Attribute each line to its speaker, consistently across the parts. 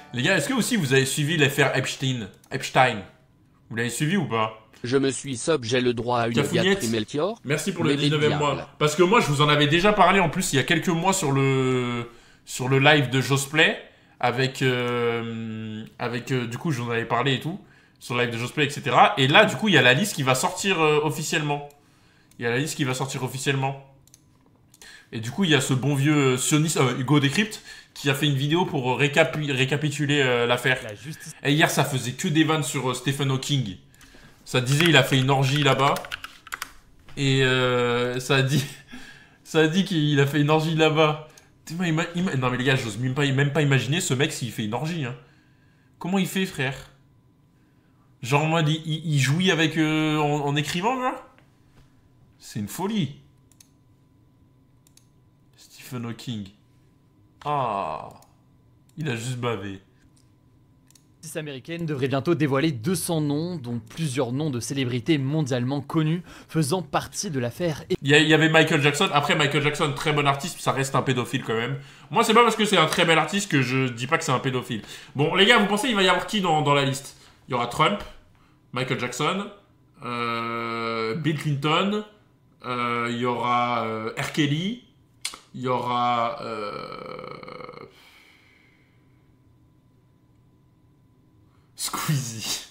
Speaker 1: Les gars, est-ce que aussi vous avez suivi l'affaire Epstein? Vous l'avez suivi ou pas?
Speaker 2: Je me suis sob, j'ai le droit à une
Speaker 1: Cafougnette,
Speaker 2: gâterie Melchior.
Speaker 1: merci pour le
Speaker 2: Mais les
Speaker 1: 19e mois.
Speaker 2: diables.
Speaker 1: Parce que moi, je vous en avais déjà parlé en plus il y a quelques mois sur le live de Josplay. Du coup, je vous en avais parlé et tout. Sur le live de Josplay, etc. Et là, du coup, il y a la liste qui va sortir officiellement. Il y a la liste qui va sortir officiellement. Et du coup, il y a ce bon vieux sioniste, Hugo Décrypte, qui a fait une vidéo pour récapituler l'affaire.
Speaker 3: La justice.
Speaker 1: Et hier, ça faisait que des vannes sur Stephen Hawking. Ça disait il a fait une orgie là-bas. Et ça a dit qu'il a fait une orgie là-bas. Non mais les gars, j'ose même pas imaginer ce mec s'il fait une orgie. Hein. Comment il fait, frère? Genre en mode, il jouit avec en écrivant, genre? C'est une folie. Stephen Hawking. Ah. Il a juste bavé.
Speaker 3: La justice américaine devrait bientôt dévoiler 200 noms, dont plusieurs noms de célébrités mondialement connues, faisant partie de l'affaire.
Speaker 1: Il y avait Michael Jackson. Après, Michael Jackson, très bon artiste, ça reste un pédophile quand même. Moi, c'est pas parce que c'est un très bel artiste que je dis pas que c'est un pédophile. Bon, les gars, vous pensez il va y avoir qui dans la liste? Il y aura Trump, Michael Jackson, Bill Clinton, il y aura R. Kelly, il y aura... Squeezie.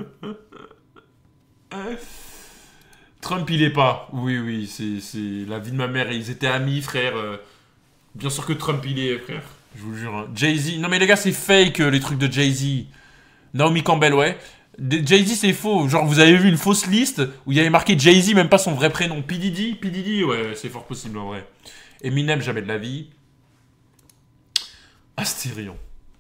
Speaker 1: Trump, il est pas. Oui, c'est la vie de ma mère. Ils étaient amis, frère. Bien sûr que Trump, il est, frère. Je vous jure. Hein. Jay-Z. Non, mais les gars, c'est fake, les trucs de Jay-Z. Naomi Campbell, ouais. Jay-Z, c'est faux. Genre, vous avez vu une fausse liste où il y avait marqué Jay-Z, même pas son vrai prénom. P. Diddy, ouais, c'est fort possible, en vrai. Eminem, jamais de la vie. Astérion.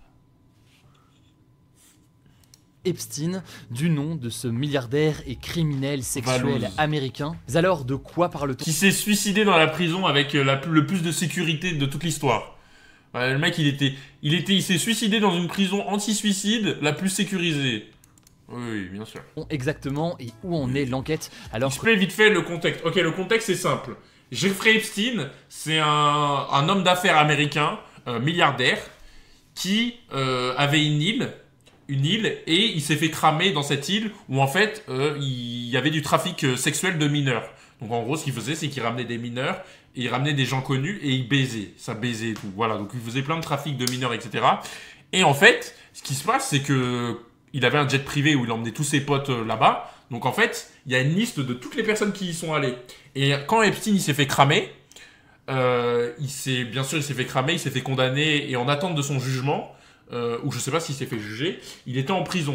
Speaker 3: Epstein, du nom de ce milliardaire et criminel sexuel
Speaker 1: Valouse.
Speaker 3: américain. Mais alors, de quoi parle-t-on?
Speaker 1: Qui s'est suicidé dans la prison avec le plus de sécurité de toute l'histoire. Ouais, le mec, il s'est suicidé dans une prison anti-suicide la plus sécurisée. Oui, bien sûr.
Speaker 3: Exactement, et où en est l'enquête alors que...
Speaker 1: Explique vite fait le contexte. Ok, le contexte c'est simple. Jeffrey Epstein, c'est un homme d'affaires américain, milliardaire, qui avait une île, et il s'est fait cramer dans cette île où en fait il y avait du trafic sexuel de mineurs. Donc en gros, ce qu'il faisait, c'est qu'il ramenait des mineurs, et il ramenait des gens connus, et il baisait. Ça baisait et tout. Voilà, donc il faisait plein de trafic de mineurs, etc. Et en fait, ce qui se passe, c'est que il avait un jet privé où il emmenait tous ses potes là-bas. Donc en fait, il y a une liste de toutes les personnes qui y sont allées. Et quand Epstein il s'est fait cramer, il s'est fait cramer, il s'est fait condamner, et en attente de son jugement, ou je sais pas s'il s'est fait juger, il était en prison.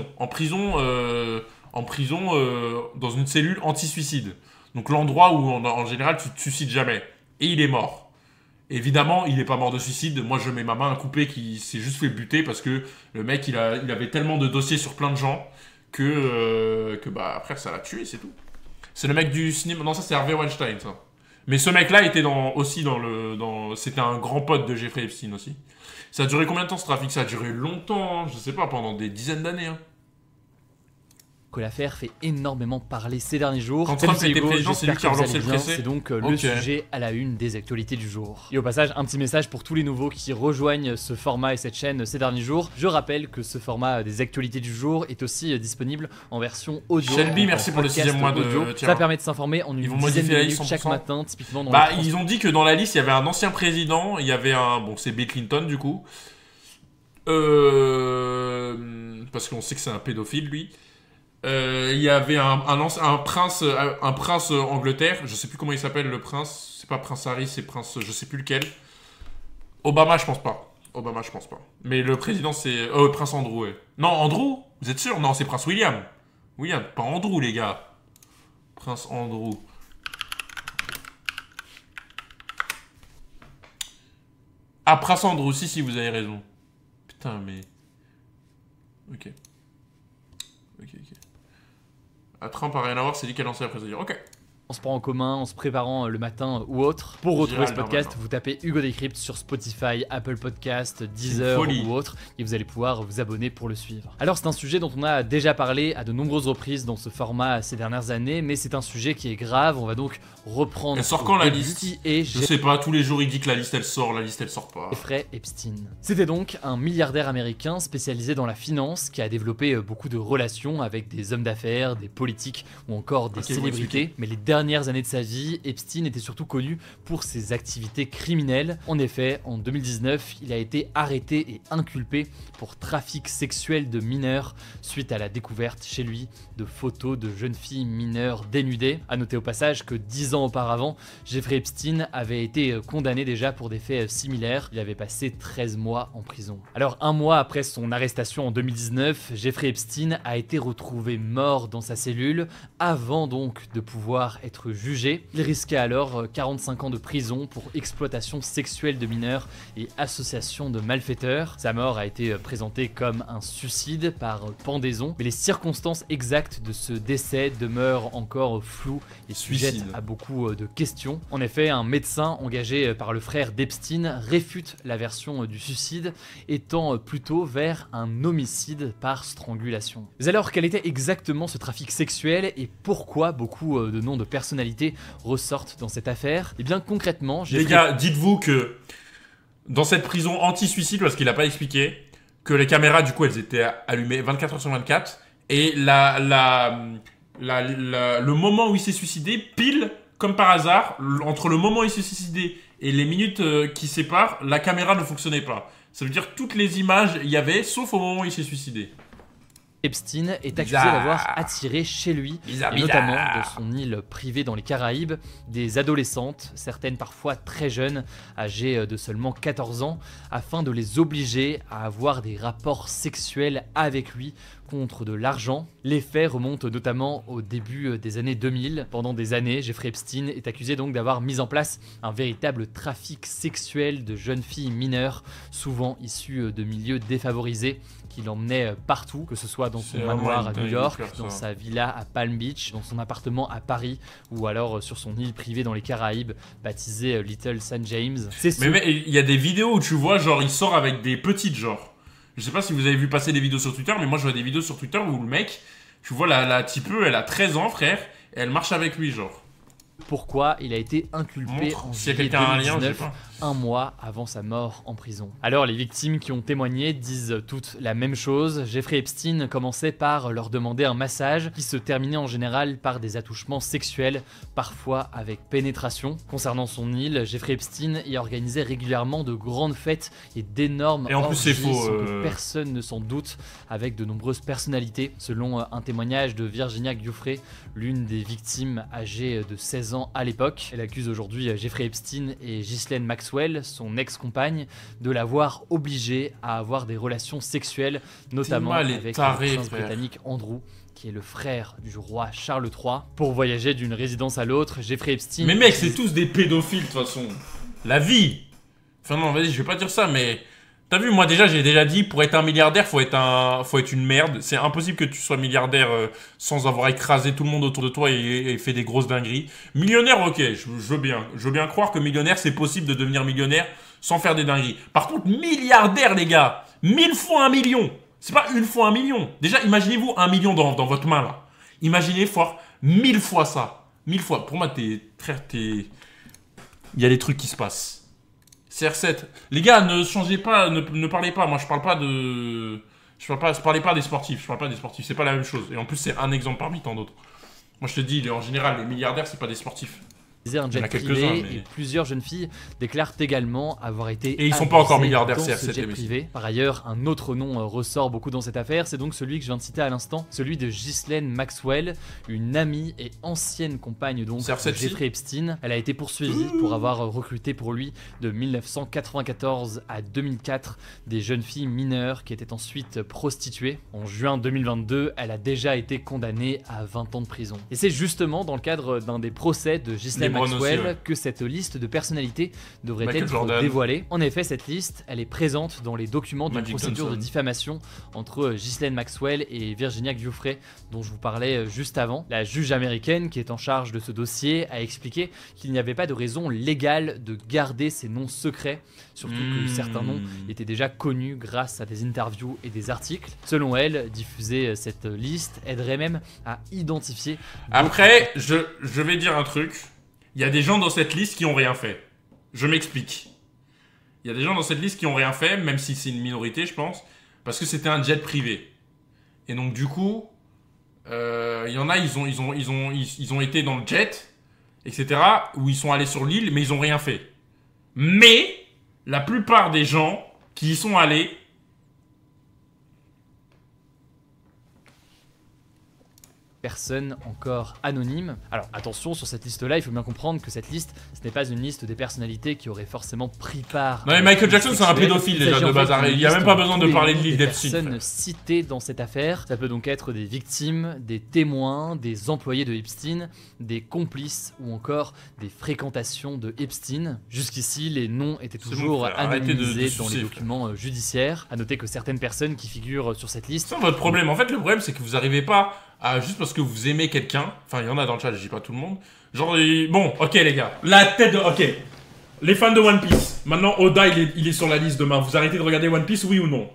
Speaker 1: Dans une cellule anti-suicide. Donc l'endroit où en général tu te suicides jamais. Et il est mort. Évidemment, il n'est pas mort de suicide. Moi, je mets ma main à couper qui s'est juste fait buter parce que le mec, il avait tellement de dossiers sur plein de gens que bah, après, ça l'a tué, c'est tout. C'est le mec du cinéma. Non, ça, c'est Harvey Weinstein, ça. Mais ce mec-là était c'était un grand pote de Jeffrey Epstein aussi. Ça a duré combien de temps ce trafic? Ça a duré longtemps, hein. Je sais pas, pendant des dizaines d'années. Hein.
Speaker 3: que l'affaire fait énormément parler ces derniers jours.
Speaker 1: Quand Trump
Speaker 3: Salut,
Speaker 1: était
Speaker 3: Hugo,
Speaker 1: président, c'est lui
Speaker 3: j'espère
Speaker 1: qui a
Speaker 3: que vous
Speaker 1: relancé
Speaker 3: allez
Speaker 1: le
Speaker 3: bien.
Speaker 1: PC.
Speaker 3: C'est donc le
Speaker 1: Ok.
Speaker 3: sujet à la une des actualités du jour. Et au passage, un petit message pour tous les nouveaux qui rejoignent ce format et cette chaîne ces derniers jours. Je rappelle que ce format des actualités du jour est aussi disponible en version audio.
Speaker 1: Shelby,
Speaker 3: donc
Speaker 1: merci
Speaker 3: en
Speaker 1: pour le
Speaker 3: podcast
Speaker 1: 6e mois de
Speaker 3: audio.
Speaker 1: tir.
Speaker 3: Ça permet de s'informer en
Speaker 1: Ils
Speaker 3: une
Speaker 1: vont
Speaker 3: dizaine
Speaker 1: modifier
Speaker 3: de
Speaker 1: la
Speaker 3: minutes
Speaker 1: liste
Speaker 3: chaque
Speaker 1: 100%.
Speaker 3: matin, typiquement dans
Speaker 1: Bah,
Speaker 3: le
Speaker 1: ils ont dit que dans la liste, il y avait un ancien président, il y avait bon, c'est Bill Clinton, du coup. Parce qu'on sait que c'est un pédophile, lui. Il y avait un prince Angleterre, je sais plus comment il s'appelle le prince, c'est pas prince Harry, c'est prince, je sais plus lequel. Obama, je pense pas. Mais le président, c'est prince Andrew, ouais. Non, Andrew, vous êtes sûr? Non, c'est prince William. William, pas Andrew, les gars. Prince Andrew. Ah, prince Andrew, si, vous avez raison. Putain, mais... Ok. Ah, Trump a rien à voir, c'est lui qui a lancé la présidence. Ok.
Speaker 3: en se prend en commun, en se préparant le matin ou autre. Pour retrouver ce podcast, vous tapez Hugo Décrypte sur Spotify, Apple Podcast, Deezer ou autre, et vous allez pouvoir vous abonner pour le suivre. Alors c'est un sujet dont on a déjà parlé à de nombreuses reprises dans ce format ces dernières années, mais c'est un sujet qui est grave, on va donc reprendre...
Speaker 1: Elle sort quand la liste? Je sais pas, tous les jours il dit que la liste elle sort pas.
Speaker 3: Jeffrey Epstein. C'était donc un milliardaire américain spécialisé dans la finance qui a développé beaucoup de relations avec des hommes d'affaires, des politiques ou encore des célébrités, mais les dernières années de sa vie, Epstein était surtout connu pour ses activités criminelles. En effet, en 2019, il a été arrêté et inculpé pour trafic sexuel de mineurs suite à la découverte chez lui de photos de jeunes filles mineures dénudées. A noter au passage que 10 ans auparavant, Jeffrey Epstein avait été condamné déjà pour des faits similaires. Il avait passé 13 mois en prison. Alors un mois après son arrestation en 2019, Jeffrey Epstein a été retrouvé mort dans sa cellule avant donc de pouvoir être jugé. Il risquait alors 45 ans de prison pour exploitation sexuelle de mineurs et association de malfaiteurs. Sa mort a été présentée comme un suicide par pendaison, mais les circonstances exactes de ce décès demeurent encore floues et sujettes à beaucoup de questions. En effet, un médecin engagé par le frère d'Epstein réfute la version du suicide, étant plutôt vers un homicide par strangulation. Mais alors, quel était exactement ce trafic sexuel et pourquoi beaucoup de noms de personnalités ressortent dans cette affaire? Et bien concrètement,
Speaker 1: les gars, dites-vous que dans cette prison anti-suicide, parce qu'il a pas expliqué, que les caméras du coup elles étaient allumées 24 heures sur 24 et le moment où il s'est suicidé, pile comme par hasard, entre le moment où il s'est suicidé et les minutes qui séparent, la caméra ne fonctionnait pas. Ça veut dire que toutes les images il y avait, sauf au moment où il s'est suicidé.
Speaker 3: Epstein est accusé d'avoir attiré chez lui, et notamment de son île privée dans les Caraïbes, des adolescentes, certaines parfois très jeunes, âgées de seulement 14 ans, afin de les obliger à avoir des rapports sexuels avec lui contre de l'argent. Les faits remontent notamment au début des années 2000. Pendant des années, Jeffrey Epstein est accusé donc d'avoir mis en place un véritable trafic sexuel de jeunes filles mineures, souvent issues de milieux défavorisés, qu'il emmenait partout, que ce soit dans son manoir à New York, dans sa villa à Palm Beach, dans son appartement à Paris, ou alors sur son île privée dans les Caraïbes, baptisée Little St. James.
Speaker 1: Mais il y a des vidéos où tu vois, genre, il sort avec des petites, genre. Je sais pas si vous avez vu passer des vidéos sur Twitter, mais moi je vois des vidéos sur Twitter où le mec, tu vois, la typeuse, elle a 13 ans, frère, et elle marche avec lui, genre.
Speaker 3: Pourquoi il a été inculpé en juillet 2019, un mois avant sa mort en prison. Alors les victimes qui ont témoigné disent toutes la même chose. Jeffrey Epstein commençait par leur demander un massage qui se terminait en général par des attouchements sexuels, parfois avec pénétration. Concernant son île, Jeffrey Epstein y organisait régulièrement de grandes fêtes et d'énormes orgies sans que personne ne s'en doute, avec de nombreuses personnalités. Selon un témoignage de Virginia Giuffre, l'une des victimes âgée de 16 ans à l'époque, elle accuse aujourd'hui Jeffrey Epstein et Ghislaine Maxwell, son ex-compagne, de l'avoir obligé à avoir des relations sexuelles, notamment avec le prince britannique Andrew, qui est le frère du roi Charles III. Pour voyager d'une résidence à l'autre, Jeffrey Epstein...
Speaker 1: Mais mec, c'est tous des pédophiles de toute façon. La vie. Enfin non, vas-y, je vais pas dire ça, mais... T'as vu, moi déjà, j'ai déjà dit, pour être un milliardaire, faut être une merde. C'est impossible que tu sois milliardaire sans avoir écrasé tout le monde autour de toi et fait des grosses dingueries. Millionnaire, ok, je veux bien. Je veux bien croire que millionnaire, c'est possible de devenir millionnaire sans faire des dingueries. Par contre, milliardaire, les gars, 1000 fois 1 million. C'est pas une fois 1 million. Déjà, imaginez-vous 1 million dans votre main, là. Imaginez fois 1000 fois ça. 1000 fois. Pour moi, frère, il y a des trucs qui se passent. CR7. Les gars, ne changez pas, ne parlez pas. Moi, je parle pas de... Parlez pas des sportifs. Je parle pas des sportifs. C'est pas la même chose. Et en plus, c'est un exemple parmi tant d'autres. Moi, je te dis, en général, les milliardaires, c'est pas des sportifs.
Speaker 3: Un jet privé, et plusieurs jeunes filles déclarent également avoir été
Speaker 1: et ils sont pas encore milliardaires, c'est
Speaker 3: jet privé. Par ailleurs, un autre nom ressort beaucoup dans cette affaire, c'est donc celui que je viens de citer à l'instant, celui de Ghislaine Maxwell, une amie et ancienne compagne donc de Jeffrey Epstein. Elle a été poursuivie pour avoir recruté pour lui de 1994 à 2004 des jeunes filles mineures qui étaient ensuite prostituées. En juin 2022, elle a déjà été condamnée à 20 ans de prison. Et c'est justement dans le cadre d'un des procès de Ghislaine
Speaker 1: LeBron
Speaker 3: Maxwell
Speaker 1: aussi, ouais.
Speaker 3: que cette liste de personnalités devrait
Speaker 1: Michael
Speaker 3: être
Speaker 1: Jordan.
Speaker 3: dévoilée. En effet, cette liste, elle est présente dans les documents d'une
Speaker 1: Magic
Speaker 3: procédure
Speaker 1: Johnson.
Speaker 3: de diffamation entre Ghislaine Maxwell et Virginia Giuffre, dont je vous parlais juste avant. La juge américaine qui est en charge de ce dossier a expliqué qu'il n'y avait pas de raison légale de garder ces noms secrets, surtout que certains noms étaient déjà connus grâce à des interviews et des articles. Selon elle, diffuser cette liste aiderait même à identifier...
Speaker 1: Après, je vais dire un truc. Il y a des gens dans cette liste qui ont rien fait. Je m'explique. Il y a des gens dans cette liste qui ont rien fait, même si c'est une minorité, je pense, parce que c'était un jet privé. Et donc du coup, il y en a, ils ont été dans le jet, etc., où ils sont allés sur l'île, mais ils ont rien fait. Mais la plupart des gens qui y sont allés,
Speaker 3: personnes encore anonymes. Alors attention, sur cette liste-là, il faut bien comprendre que cette liste, ce n'est pas une liste des personnalités qui auraient forcément pris part...
Speaker 1: non mais Michael Jackson c'est un pédophile déjà de base, il n'y a même pas besoin de parler de l'île d'Epstein.
Speaker 3: Des personnes citées dans cette affaire, ça peut donc être des victimes, des témoins, des employés de Epstein, des complices ou encore des fréquentations de Epstein. Jusqu'ici, les noms étaient toujours
Speaker 1: frère, arrêtez
Speaker 3: anonymisés
Speaker 1: de
Speaker 3: dans les
Speaker 1: sucer,
Speaker 3: documents judiciaires. À noter que certaines personnes qui figurent sur cette liste...
Speaker 1: C'est votre problème. En fait, le problème, c'est que vous arrivez pas à, juste parce que vous aimez quelqu'un, enfin, il y en a dans le chat, je dis pas tout le monde, genre, bon, ok les gars, la tête de, ok, les fans de One Piece, maintenant Oda, il est sur la liste demain, vous arrêtez de regarder One Piece, oui ou non?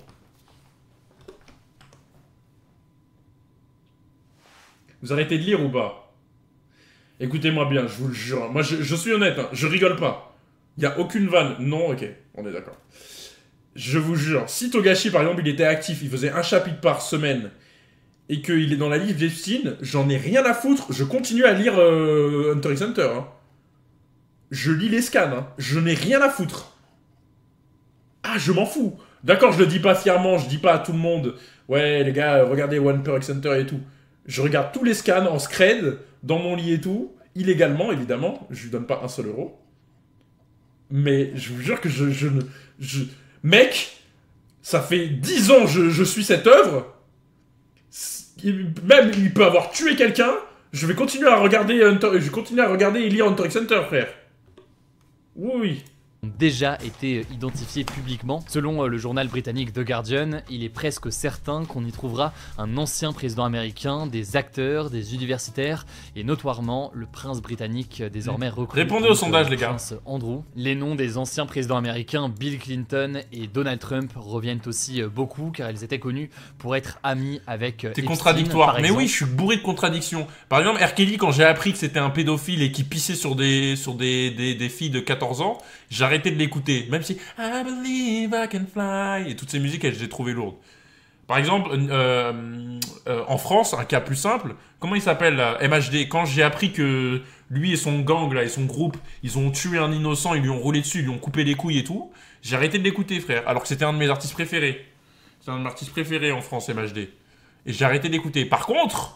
Speaker 1: Vous arrêtez de lire ou pas? Écoutez-moi bien, je vous le jure, moi je suis honnête, hein, je rigole pas, il y a aucune vanne, non, ok, on est d'accord. Je vous jure, si Togashi par exemple il était actif, il faisait un chapitre par semaine, et qu'il est dans la liste d'Epstein, j'en ai rien à foutre, je continue à lire Hunter x Hunter. Hein. Je lis les scans, hein. Je n'ai rien à foutre. Ah, je m'en fous. D'accord, je le dis pas fièrement, je dis pas à tout le monde, ouais les gars, regardez Hunter x Hunter et tout. Je regarde tous les scans en scred, dans mon lit et tout, illégalement évidemment, je lui donne pas un seul euro. Mais je vous jure que mec, ça fait 10 ans que je suis cette œuvre. Même il peut avoir tué quelqu'un, je vais continuer à regarder et lire Hunter x Hunter, frère. Oui.
Speaker 3: Ont déjà été identifiés publiquement. Selon le journal britannique The Guardian, il est presque certain qu'on y trouvera un ancien président américain, des acteurs, des universitaires et notoirement le prince britannique désormais reconnu.
Speaker 1: Répondez au sondage les gars.
Speaker 3: Prince Andrew. Les noms des anciens présidents américains Bill Clinton et Donald Trump reviennent aussi beaucoup car ils étaient connus pour être amis avec
Speaker 1: C'est contradictoire, mais oui, je suis bourré de contradictions. Par exemple, R. Kelly, quand j'ai appris que c'était un pédophile et qui pissait sur des filles de 14 ans, j'ai arrêté de l'écouter, même si I believe I can fly et toutes ces musiques, je les ai trouvées lourdes. Par exemple, en France, un cas plus simple, comment il s'appelle MHD, quand j'ai appris que lui et son gang là et son groupe, ils ont tué un innocent, ils lui ont roulé dessus, ils lui ont coupé les couilles et tout, j'ai arrêté de l'écouter, frère, alors que c'était un de mes artistes préférés. C'est un de mes artistes préférés en France, MHD. Et j'ai arrêté d'écouter. Par contre,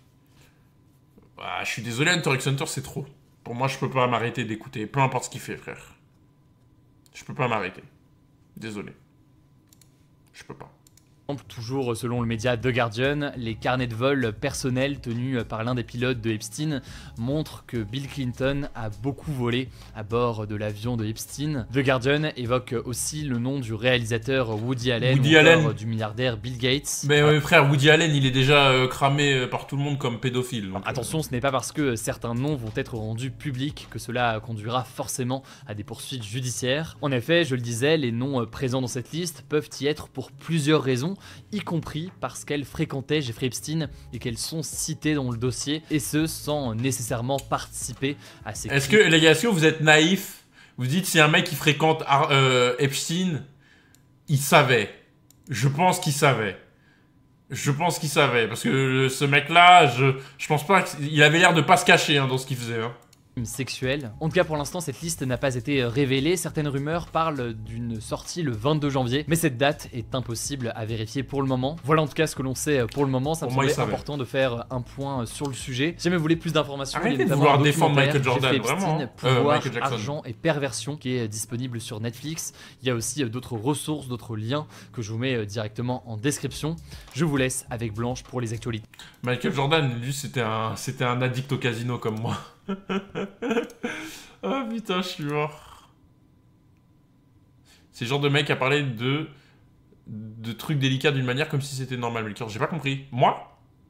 Speaker 1: je suis désolé, Hunter x Hunter, c'est trop. Pour moi, je peux pas m'arrêter d'écouter, peu importe ce qu'il fait, frère. Je peux pas m'arrêter. Désolé. Je peux pas.
Speaker 3: Toujours selon le média The Guardian, les carnets de vol personnels tenus par l'un des pilotes de Epstein montrent que Bill Clinton a beaucoup volé à bord de l'avion de Epstein. The Guardian évoque aussi le nom du réalisateur Woody Allen ou du milliardaire Bill Gates.
Speaker 1: Mais frère, Woody Allen, il est déjà cramé par tout le monde comme pédophile. Donc,
Speaker 3: attention, ce n'est pas parce que certains noms vont être rendus publics que cela conduira forcément à des poursuites judiciaires. En effet, je le disais, les noms présents dans cette liste peuvent y être pour plusieurs raisons, y compris parce qu'elles fréquentaient Jeffrey Epstein et qu'elles sont citées dans le dossier, et ce sans nécessairement participer à ces crimes.
Speaker 1: Est-ce que, les gars, est-ce que vous êtes naïfs? Vous dites si un mec qui fréquente Epstein, il savait. Je pense qu'il savait. Je pense qu'il savait, parce que ce mec-là, je pense pas qu'il avait l'air de pas se cacher dans ce qu'il faisait. Hein.
Speaker 3: Sexuelle. En tout cas, pour l'instant, cette liste n'a pas été révélée. Certaines rumeurs parlent d'une sortie le 22 janvier, mais cette date est impossible à vérifier pour le moment. Voilà en tout cas ce que l'on sait pour le moment. Ça me semblait important de faire un point sur le sujet. Si jamais vous voulez plus d'informations,
Speaker 1: arrêtez de vouloir défendre Michael Jordan, vraiment.
Speaker 3: Pouvoir, argent et perversion, qui est disponible sur Netflix. Il y a aussi d'autres ressources, d'autres liens que je vous mets directement en description. Je vous laisse avec Blanche pour les actualités.
Speaker 1: Michael Jordan, lui, c'était un addict au casino comme moi. Oh putain, je suis mort. C'est le genre de mec à parler de trucs délicats d'une manière comme si c'était normal, Melchior. J'ai pas compris. Moi?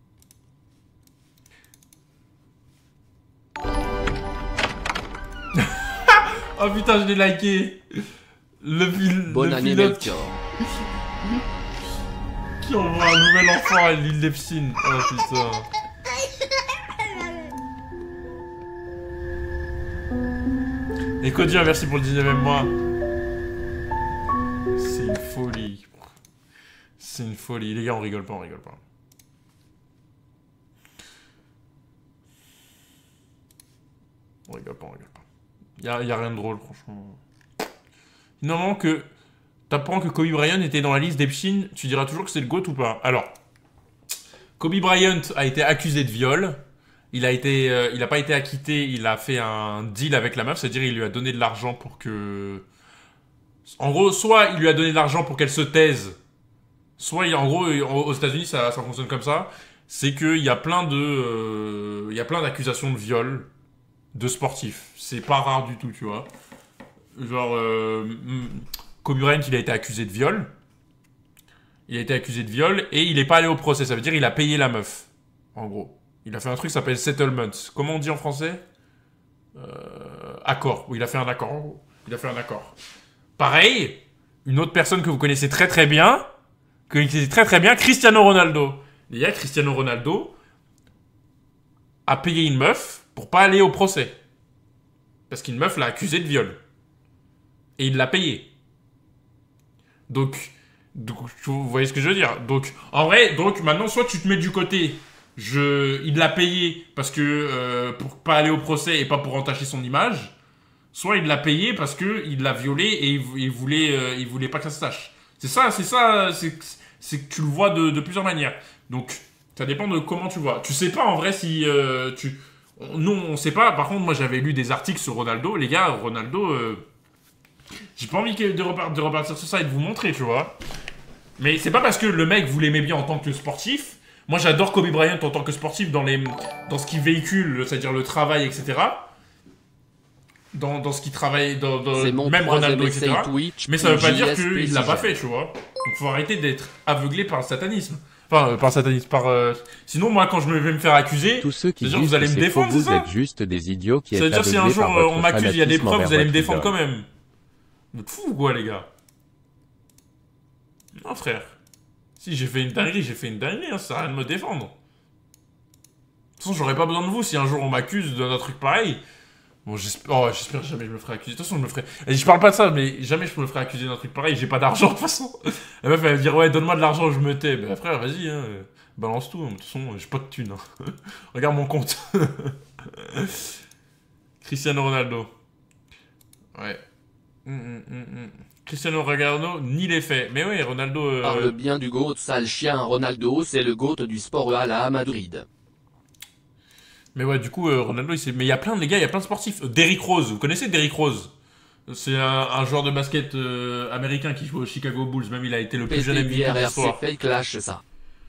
Speaker 1: Oh putain, je l'ai liké.
Speaker 2: Bonne année,
Speaker 1: pilote
Speaker 2: Melchior.
Speaker 1: qui envoie un nouvel enfant à l'île d'Epstein. Oh putain. Et Codia, merci pour le 19e mois. C'est une folie. C'est une folie. Les gars, on rigole pas, on rigole pas. On rigole pas, on rigole pas. Y a rien de drôle, franchement. Normalement que t'apprends que Kobe Bryant était dans la liste d'Epstein, tu diras toujours que c'est le GOAT ou pas? Alors, Kobe Bryant a été accusé de viol. Il a pas été acquitté, il a fait un deal avec la meuf, c'est-à-dire il lui a donné de l'argent pour que... En gros, soit il lui a donné de l'argent pour qu'elle se taise, soit en gros, aux États-Unis, ça fonctionne comme ça. C'est qu'il y a plein d'accusations de viol de sportifs. C'est pas rare du tout, tu vois. Genre, Kobe Bryant, il a été accusé de viol. Il a été accusé de viol et il est pas allé au procès. Ça veut dire il a payé la meuf, en gros. Il a fait un truc qui s'appelle settlement. Comment on dit en français? Accord. Oui, il a fait un accord, en gros. Il a fait un accord. Pareil, une autre personne que vous connaissez très très bien, Cristiano Ronaldo. Les gars, Cristiano Ronaldo a payé une meuf pour pas aller au procès. Parce qu'une meuf l'a accusé de viol. Et il l'a payé. Donc, vous voyez ce que je veux dire? Donc, en vrai, maintenant, soit tu te mets du côté, il l'a payé parce que pour pas aller au procès et pas pour entacher son image, soit il l'a payé parce que il l'a violé et il voulait pas que ça se sache. C'est que tu le vois de plusieurs manières. Donc, ça dépend de comment tu vois. Tu sais pas en vrai si nous, on sait pas. Par contre, moi, j'avais lu des articles sur Ronaldo. Les gars, Ronaldo, j'ai pas envie de repartir sur ça et de vous montrer, tu vois. Mais c'est pas parce que le mec, vous l'aimez bien en tant que sportif. Moi, j'adore Kobe Bryant en tant que sportif dans ce qu'il véhicule, c'est-à-dire le travail, etc. Dans ce qu'il travaille, même Ronaldo, etc.
Speaker 2: Twitch,
Speaker 1: mais ça veut pas dire qu'il l'a pas fait, tu vois. Donc, faut arrêter d'être aveuglé par le satanisme. Enfin, par le satanisme, sinon, moi, quand je vais me faire accuser,
Speaker 4: Tous ceux qui
Speaker 1: c'est-à-dire que
Speaker 4: disent
Speaker 1: vous allez
Speaker 4: que
Speaker 1: me
Speaker 4: c'est
Speaker 1: défendre,
Speaker 4: faux,
Speaker 1: c'est
Speaker 4: vous
Speaker 1: ça?
Speaker 4: êtes juste des idiots qui
Speaker 1: Ça veut
Speaker 4: êtes
Speaker 1: dire si un
Speaker 4: aveuglés
Speaker 1: jour
Speaker 4: par votre
Speaker 1: on m'accuse, il y a des
Speaker 4: fanatisme
Speaker 1: preuves, vous allez me
Speaker 4: envers
Speaker 1: défendre
Speaker 4: votre
Speaker 1: quand
Speaker 4: idole.
Speaker 1: même. Vous êtes fous ou quoi, les gars? Non, frère. Si j'ai fait une dinguerie, hein, ça sert à rien de me défendre. De toute façon, j'aurais pas besoin de vous si un jour on m'accuse d'un truc pareil. Bon, j'espère jamais je me ferai accuser. De toute façon, je me ferai... Et je parle pas de ça, mais jamais je me ferai accuser d'un truc pareil. J'ai pas d'argent, de toute façon. La meuf, elle va me dire, ouais, donne-moi de l'argent, je me tais. Ben, frère, vas-y, hein, balance tout. De toute façon, j'ai pas de thunes. Hein. Regarde mon compte. Cristiano Ronaldo. Ouais. Cristiano Ronaldo, ni les faits. Mais oui, Ronaldo...
Speaker 2: Parle bien du GOAT sale chien. Ronaldo, c'est le GOAT du sport à la Madrid.
Speaker 1: Mais ouais, du coup, Ronaldo, mais il y a plein de gars, il y a plein de sportifs. Derrick Rose, vous connaissez Derrick Rose? C'est un joueur de basket américain qui joue au Chicago Bulls. Même il a été le plus jeune MVP de l'histoire.
Speaker 2: C'est fake lâche ça.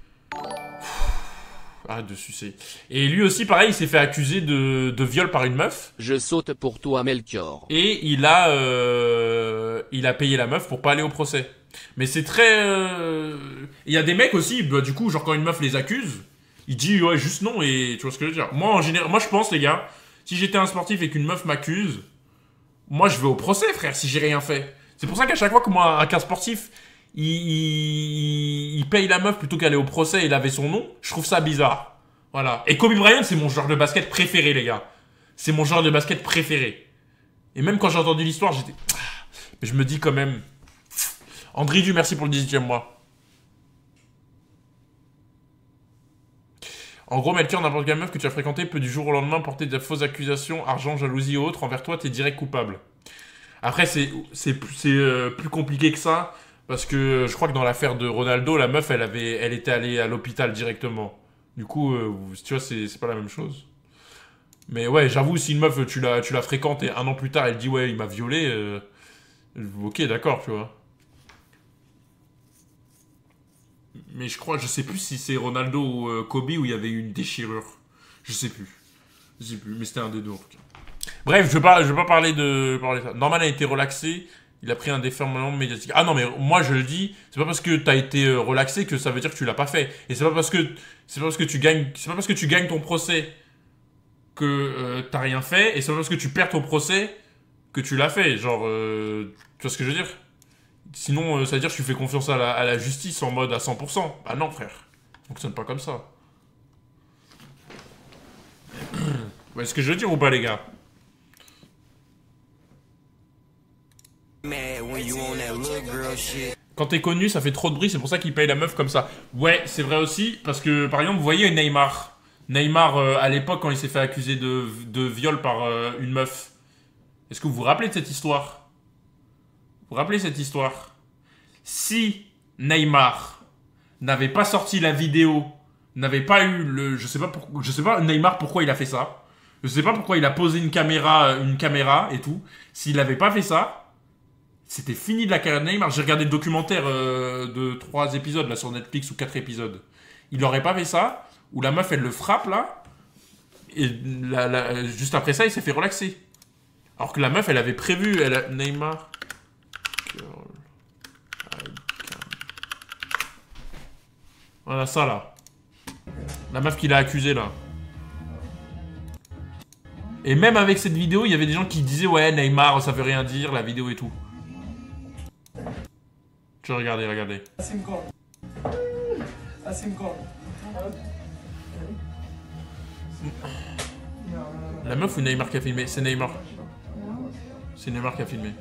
Speaker 1: Arrête de sucer. Et lui aussi, pareil, il s'est fait accuser de viol par une meuf.
Speaker 2: Je saute pour toi, Melchior.
Speaker 1: Et il a payé la meuf pour pas aller au procès. Mais c'est très... Il y a des mecs aussi, bah, du coup, genre quand une meuf les accuse, il dit ouais, juste non, et tu vois ce que je veux dire. Moi, en général, moi je pense, les gars, si j'étais un sportif et qu'une meuf m'accuse, moi je vais au procès, frère, si j'ai rien fait. C'est pour ça qu'à chaque fois que moi, qu'un sportif, il paye la meuf plutôt qu'aller au procès et laver son nom, je trouve ça bizarre. Voilà. Et Kobe Bryant, c'est mon joueur de basket préféré, les gars. C'est mon joueur de basket préféré. Et même quand j'ai entendu l'histoire, j'étais... Mais je me dis quand même... André Du, merci pour le 18e mois. En gros, Melchior, n'importe quelle meuf que tu as fréquentée peut du jour au lendemain porter de fausses accusations, argent, jalousie et autres. Envers toi, t'es direct coupable. Après, c'est plus compliqué que ça. Parce que je crois que dans l'affaire de Ronaldo, la meuf, elle était allée à l'hôpital directement. Du coup, tu vois, c'est pas la même chose. Mais ouais, j'avoue, si une meuf, tu la fréquentes et un an plus tard, elle dit ouais, il m'a violé. Ok, d'accord, tu vois. Mais je sais plus si c'est Ronaldo ou Kobe où il y avait eu une déchirure. Je sais plus. Je sais plus, mais c'était un des deux en tout cas. Bref, je veux pas parler de ça. Norman a été relaxé, il a pris un déferlement médiatique. Ah non, mais moi je le dis, c'est pas parce que t'as été relaxé que ça veut dire que tu l'as pas fait. Et c'est pas parce que tu gagnes ton procès que t'as rien fait, et c'est pas parce que tu perds ton procès que tu l'as fait. Genre, tu vois ce que je veux dire? Sinon, ça veut dire que tu fais confiance à la justice en mode à 100%. Bah non, frère. Ça fonctionne pas comme ça. Vous voyez ce que je veux dire ou pas, les gars? Quand t'es connu, ça fait trop de bruit, c'est pour ça qu'il paye la meuf comme ça. Ouais, c'est vrai aussi, parce que, par exemple, vous voyez Neymar. Neymar, à l'époque, quand il s'est fait accuser de viol par une meuf. Est-ce que vous vous rappelez de cette histoire? Vous vous rappelez cette histoire? Si Neymar n'avait pas sorti la vidéo, n'avait pas eu le... Je sais pas Neymar pourquoi il a fait ça. Je sais pas pourquoi il a posé une caméra et tout. S'il avait pas fait ça, c'était fini de la carrière de Neymar. J'ai regardé le documentaire de 3 épisodes là sur Netflix ou 4 épisodes. Il aurait pas fait ça, où la meuf elle le frappe là, et juste après ça il s'est fait relaxer. Alors que la meuf elle avait prévu, Neymar... Voilà ça là. La meuf qui l'a accusé là. Et même avec cette vidéo, il y avait des gens qui disaient ouais Neymar ça veut rien dire, la vidéo et tout. Je regardez. La meuf ou Neymar qui a filmé? C'est Neymar. C'est Neymar qui a filmé.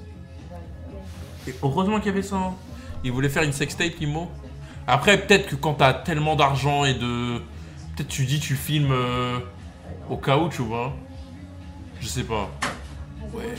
Speaker 1: Et heureusement qu'il y avait ça. Hein. Il voulait faire une sextape, Imo. Après, peut-être que quand t'as tellement d'argent et de... Peut-être tu dis tu filmes au cas où, tu vois. Je sais pas. Ouais.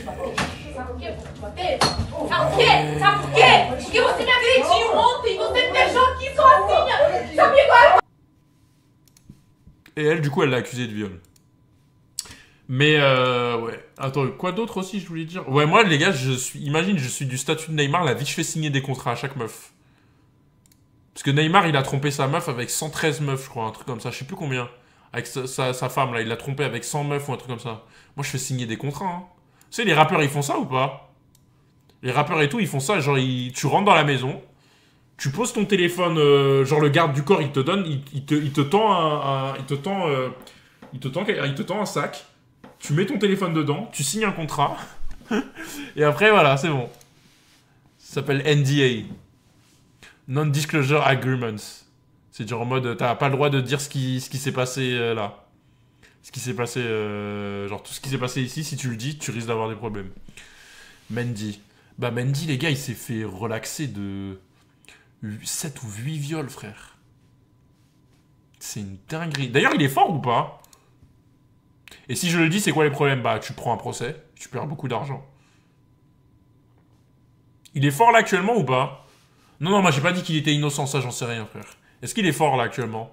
Speaker 1: Et elle, du coup, elle l'a accusé de viol. Mais ouais. Attends, quoi d'autre aussi, je voulais dire? Ouais, moi, les gars, imagine, je suis du statut de Neymar, la vie, je fais signer des contrats à chaque meuf. Parce que Neymar, il a trompé sa meuf avec 113 meufs, je crois, un truc comme ça, je sais plus combien. Avec sa femme, là, il l'a trompé avec 100 meufs ou un truc comme ça. Moi, je fais signer des contrats, hein. Tu sais, les rappeurs, ils font ça ou pas? Les rappeurs et tout, ils font ça, genre, tu rentres dans la maison, tu poses ton téléphone, genre, le garde du corps, il te donne, il te tend un sac, tu mets ton téléphone dedans, tu signes un contrat, et après, voilà, c'est bon. Ça s'appelle NDA. Non-Disclosure Agreements. C'est genre en mode, t'as pas le droit de dire ce qui s'est passé là. Ce qui s'est passé, genre tout ce qui s'est passé ici, si tu le dis, tu risques d'avoir des problèmes. Mendy. Bah Mendy, les gars, il s'est fait relaxer de 7 ou 8 viols, frère. C'est une dinguerie. D'ailleurs, il est fort ou pas? Et si je le dis, c'est quoi les problèmes? Bah, tu prends un procès, tu perds beaucoup d'argent. Il est fort là actuellement ou pas? Non, moi j'ai pas dit qu'il était innocent, ça j'en sais rien, frère. Est-ce qu'il est fort là actuellement?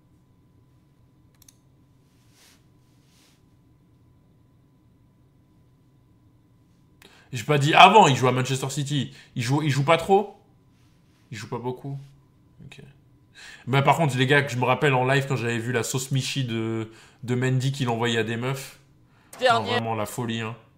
Speaker 1: J'ai pas dit avant, il joue à Manchester City. Il joue pas trop? Il joue pas beaucoup? Ok. Bah par contre, les gars, que je me rappelle en live quand j'avais vu la sauce Michi de Mendy qu'il envoyait à des meufs. Non, vraiment la folie, hein.